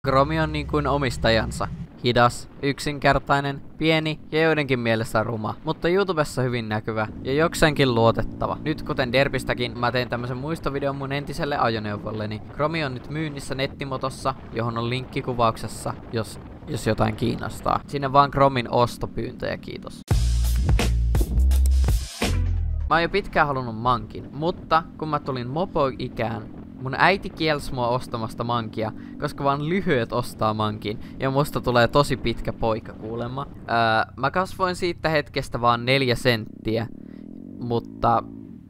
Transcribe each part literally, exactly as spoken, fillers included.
Kromi on niin kuin omistajansa. Hidas, yksinkertainen, pieni ja joidenkin mielessä ruma, mutta YouTubessa hyvin näkyvä ja jokseenkin luotettava. Nyt kuten Derbistäkin, mä tein tämmösen muistovideon mun entiselle ajoneuvolleni. Kromi on nyt myynnissä nettimotossa, johon on linkki kuvauksessa, jos, jos jotain kiinnostaa. Sinne vaan Kromin ostopyyntöjä, kiitos. Mä oon jo pitkään halunnut mankin, mutta kun mä tulin mopo-ikään, mun äiti kielsi mua ostamasta mankia, koska vaan lyhyet ostaa mankin, ja musta tulee tosi pitkä poika kuulemma. Öö, mä kasvoin siitä hetkestä vaan neljä senttiä, mutta...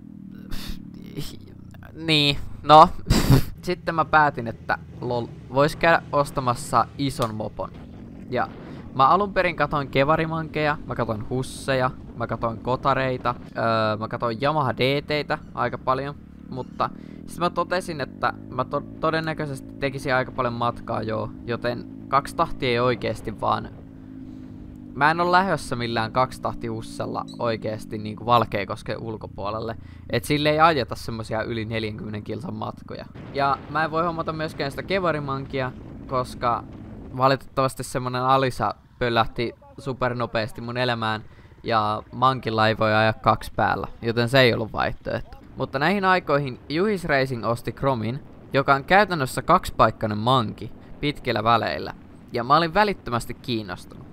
Niin, no. Sitten mä päätin, että lol, vois käydä ostamassa ison mopon. Ja mä alun perin katoin kevarimankeja, mä katoin husseja, mä katoin kotareita, öö, mä katoin Yamaha D T:itä aika paljon, mutta sitten mä totesin, että mä to todennäköisesti tekisin aika paljon matkaa joo, joten kaksi tahtia ei oikeesti vaan... Mä en oo lähdössä millään kaksitahtihussella oikeesti niinku Valkeakosken ulkopuolelle, et sille ei ajeta semmosia yli neljänkymmenen kilsan matkoja. Ja mä en voi hommata myöskään sitä kevarimankia, koska valitettavasti semmonen Alisa pöllähti supernopeasti mun elämään ja mankilla ei voi ajaa kaksi päällä, joten se ei ollut vaihtoehto. Mutta näihin aikoihin Juhis Racing osti Kromin, joka on käytännössä kaksipaikkainen manki pitkillä väleillä, ja mä olin välittömästi kiinnostunut.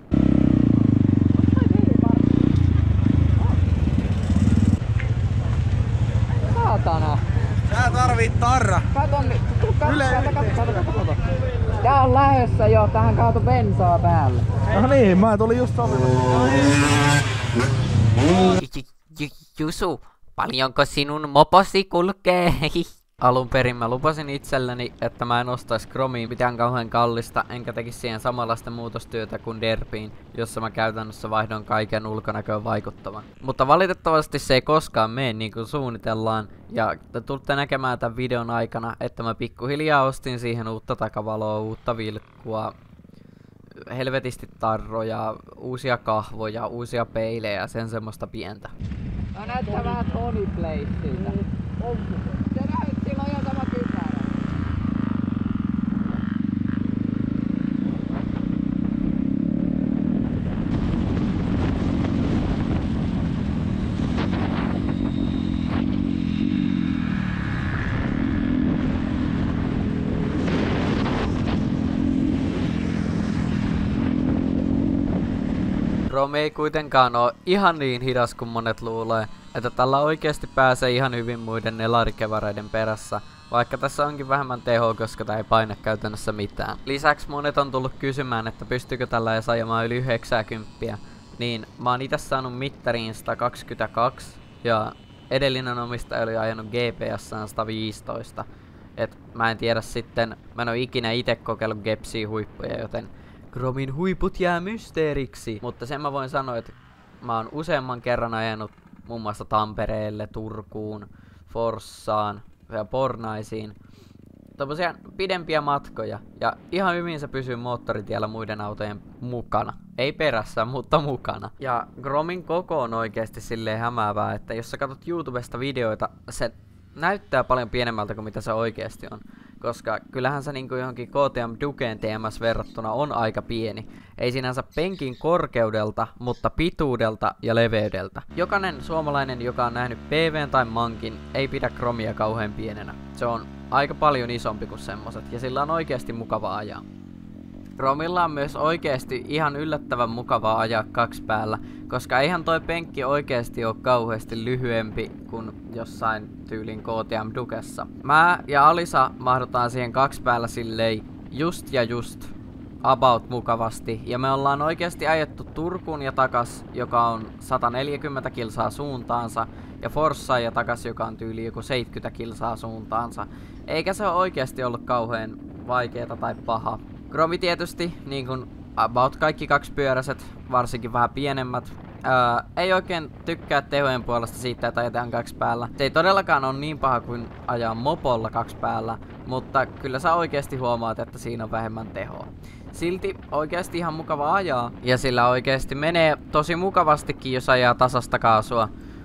Saatana! Tää tarvii tarra! Kato nyt! Kato! Tää on lähdössä jo, tähän kaatu bensaa päälle. No niin, mä tulin just sopimassa. Jusu, paljonko sinun moposi kulkee? Alun perin mä lupasin itselleni, että mä en ostais Kromiin mitään kauhean kallista, enkä tekisi siihen samanlaista muutostyötä kuin Derbiin, jossa mä käytännössä vaihdon kaiken ulkonäköön vaikuttavan. Mutta valitettavasti se ei koskaan mene niin kuin suunnitellaan, ja te tulette näkemään tämän videon aikana, että mä pikkuhiljaa ostin siihen uutta takavaloa, uutta vilkkua, helvetisti tarroja, uusia kahvoja, uusia peilejä, sen semmoista pientä. Mä näyttää vähän Tony Blazeilta. Se näyt, sillä on jo sama kypärä. Kromi ei kuitenkaan oo ihan niin hidas kuin monet luulee, että tällä oikeesti pääsee ihan hyvin muiden nelarikevareiden perässä, vaikka tässä onkin vähemmän tehoa, koska tää ei paina käytännössä mitään. Lisäksi monet on tullut kysymään, että pystyykö tällä edes ajamaan yli yhdeksänkymmentä, niin mä oon ite saanut mittariin sata kaksikymmentäkaksi, ja edellinen omistaja oli ajanut G P S:ään sata viisitoista. Et mä en tiedä sitten, mä en oo ikinä ite kokeillut Gepsiä huippuja, joten Kromin huiput jää mysteeriksi. Mutta sen mä voin sanoa, että mä oon useamman kerran ajanut muun muassa Tampereelle, Turkuun, Forssaan ja Pornaisiin. Tommosia pidempiä matkoja. Ja ihan hyvin se pysyy moottoritiellä muiden autojen mukana. Ei perässä, mutta mukana. Ja Kromin koko on oikeesti silleen hämäävää, että jos sä katsot YouTubesta videoita, se näyttää paljon pienemmältä kuin mitä se oikeesti on. Koska kyllähän se niinku johonkin K T M Duken T M S verrattuna on aika pieni. Ei sinänsä penkin korkeudelta, mutta pituudelta ja leveydeltä. Jokainen suomalainen, joka on nähnyt P V:n tai mankin, ei pidä Kromia kauhean pienenä. Se on aika paljon isompi kuin semmoset, ja sillä on oikeasti mukava ajaa. Kromilla on myös oikeesti ihan yllättävän mukavaa ajaa kaksi päällä, koska eihän toi penkki oikeesti oo kauheasti lyhyempi kuin jossain tyylin K T M Dukessa. Mä ja Alisa mahdutaan siihen kaksi päällä silleen just ja just about mukavasti, ja me ollaan oikeesti ajettu Turkuun ja takas, joka on sata neljäkymmentä kilsaa suuntaansa, ja Forssaan ja takas, joka on tyyli joku seitsemänkymmentä kilsaa suuntaansa. Eikä se oo oikeesti ollut kauhean vaikeeta tai paha. Kromi tietysti, niin kuin about kaikki kaksipyöräiset, varsinkin vähän pienemmät, ää, ei oikein tykkää tehojen puolesta siitä, että ajetaan kaksi päällä. Se ei todellakaan ole niin paha kuin ajaa mopolla kaksi päällä, mutta kyllä sä oikeesti huomaat, että siinä on vähemmän tehoa. Silti oikeesti ihan mukava ajaa, ja sillä oikeesti menee tosi mukavastikin, jos ajaa tasasta kaasua.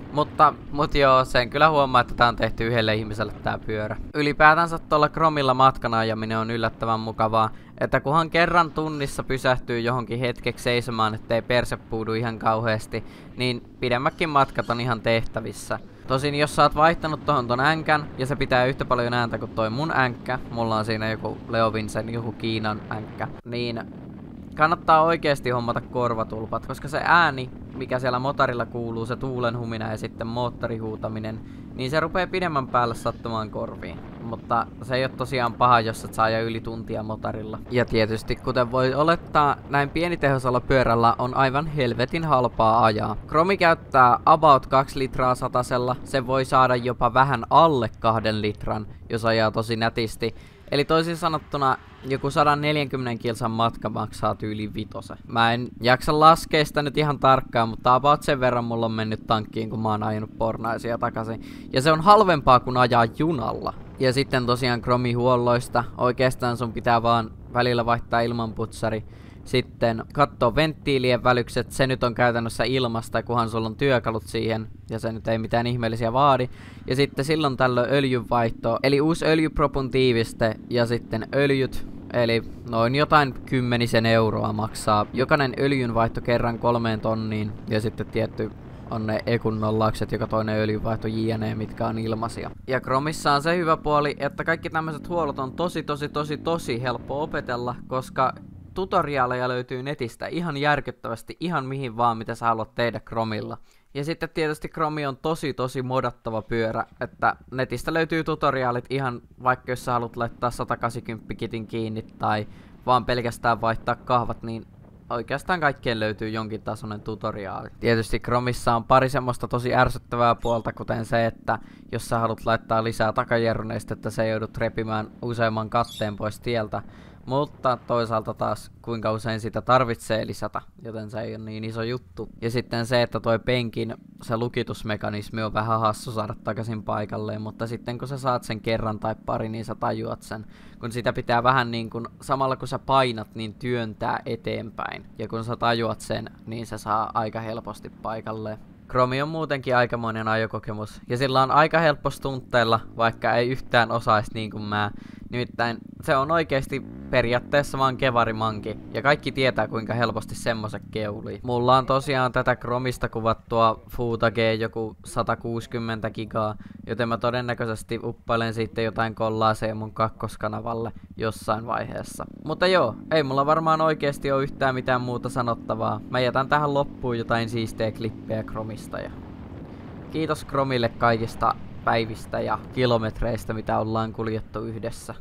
Mutta, mut joo, sen kyllä huomaa, että tää on tehty yhdelle ihmiselle tää pyörä. Ylipäätänsä tuolla Chromilla matkan ajaminen on yllättävän mukavaa, että kunhan kerran tunnissa pysähtyy johonkin hetkeksi seisomaan, ettei perse puudu ihan kauheasti, niin pidemmätkin matkat on ihan tehtävissä. Tosin jos sä oot vaihtanut tohon ton änkän, ja se pitää yhtä paljon ääntä kuin toi mun änkkä, mulla on siinä joku Leo Vincent, joku Kiinan änkkä, niin kannattaa oikeesti hommata korvatulpat, koska se ääni, mikä siellä motorilla kuuluu, se tuulenhumina ja sitten moottorihuutaminen, niin se rupee pidemmän päälle sattumaan korviin. Mutta se ei ole tosiaan paha, jos et saa ajaa yli tuntia motorilla. Ja tietysti, kuten voi olettaa, näin pienitehosella pyörällä on aivan helvetin halpaa ajaa. Chromi käyttää about kaksi litraa satasella, se voi saada jopa vähän alle kahden litran, jos ajaa tosi nätisti. Eli toisin sanottuna joku sata neljäkymmentä kilsan matka maksaa tyyli vitose. Mä en jaksa laskea sitä nyt ihan tarkkaan, mutta about sen verran mulla on mennyt tankkiin, kun mä oon ajanut Pornaisia takaisin. Ja se on halvempaa kuin ajaa junalla. Ja sitten tosiaan Chromi-huolloista. Oikeastaan sun pitää vaan välillä vaihtaa ilmanputsari. Sitten kattoo venttiilien välykset, se nyt on käytännössä ilmasta, kunhan sulla on työkalut siihen, ja se nyt ei mitään ihmeellisiä vaadi. Ja sitten silloin tällöin öljynvaihto, eli uusi öljypropun tiiviste, ja sitten öljyt, eli noin jotain kymmenisen euroa maksaa jokainen öljynvaihto kerran kolmeen tonniin, ja sitten tietty on ne ekun nollaukset, joka toinen öljynvaihto jne, mitkä on ilmaisia. Ja Chromissa on se hyvä puoli, että kaikki tämmöiset huollot on tosi tosi tosi tosi helppo opetella, koska tutoriaaleja löytyy netistä ihan järkyttävästi, ihan mihin vaan, mitä sä haluat tehdä Chromilla. Ja sitten tietysti Chromi on tosi tosi modattava pyörä, että netistä löytyy tutoriaalit ihan vaikka jos sä haluat laittaa sata kahdeksankymmentä kitin kiinni tai vaan pelkästään vaihtaa kahvat, niin oikeastaan kaikkien löytyy jonkin tasoinen tutoriaali. Tietysti Chromissa on pari semmoista tosi ärsyttävää puolta, kuten se, että jos sä haluat laittaa lisää takajarrunestettä, se joudut repimään useamman katteen pois tieltä. Mutta toisaalta taas kuinka usein sitä tarvitsee lisätä, joten se ei ole niin iso juttu. Ja sitten se, että toi penkin se lukitusmekanismi on vähän hassu saada takaisin paikalleen, mutta sitten kun sä saat sen kerran tai pari, niin sä tajuat sen. Kun sitä pitää vähän niin kuin samalla kun sä painat, niin työntää eteenpäin. Ja kun sä tajuat sen, niin se saa aika helposti paikalleen. Chromi on muutenkin aikamoinen ajokokemus, ja sillä on aika helppo stuntteilla, vaikka ei yhtään osaisi niin kuin mä. Nimittäin se on oikeesti periaatteessa vaan kevarimanki, ja kaikki tietää kuinka helposti semmoset keulii. Mulla on tosiaan tätä Chromista kuvattua Footage joku sata kuusikymmentä gigaa, joten mä todennäköisesti uppailen sitten jotain kollaaseen mun kakkoskanavalle jossain vaiheessa. Mutta joo, ei mulla varmaan oikeesti ole yhtään mitään muuta sanottavaa. Mä jätän tähän loppuun jotain siistejä klippejä Chromista. Ja kiitos Chromille kaikista päivistä ja kilometreistä, mitä ollaan kuljettu yhdessä.